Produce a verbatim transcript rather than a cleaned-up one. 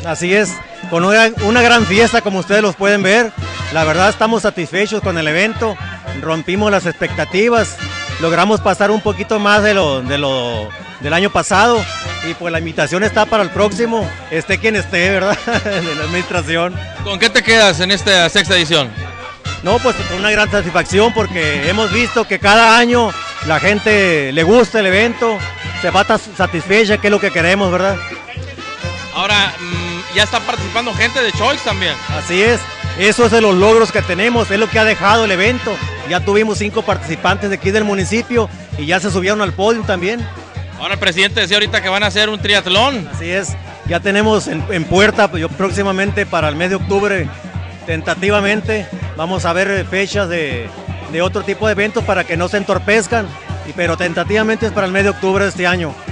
Así es, con una, una gran fiesta como ustedes los pueden ver. La verdad estamos satisfechos con el evento, rompimos las expectativas, logramos pasar un poquito más de lo, de lo del año pasado y pues la invitación está para el próximo, esté quien esté, ¿verdad? De la administración. ¿Con qué te quedas en esta sexta edición? No, pues con una gran satisfacción porque hemos visto que cada año la gente le gusta el evento, se va satisfecha, que es lo que queremos, ¿verdad? Ahora, mmm, ya está participando gente de Choice también. Así es, eso es de los logros que tenemos, es lo que ha dejado el evento. Ya tuvimos cinco participantes de aquí del municipio y ya se subieron al podio también. Ahora el presidente decía ahorita que van a hacer un triatlón. Así es, ya tenemos en, en puerta, yo próximamente para el mes de octubre, tentativamente, vamos a ver fechas de, de otro tipo de eventos para que no se entorpezcan, pero tentativamente es para el mes de octubre de este año.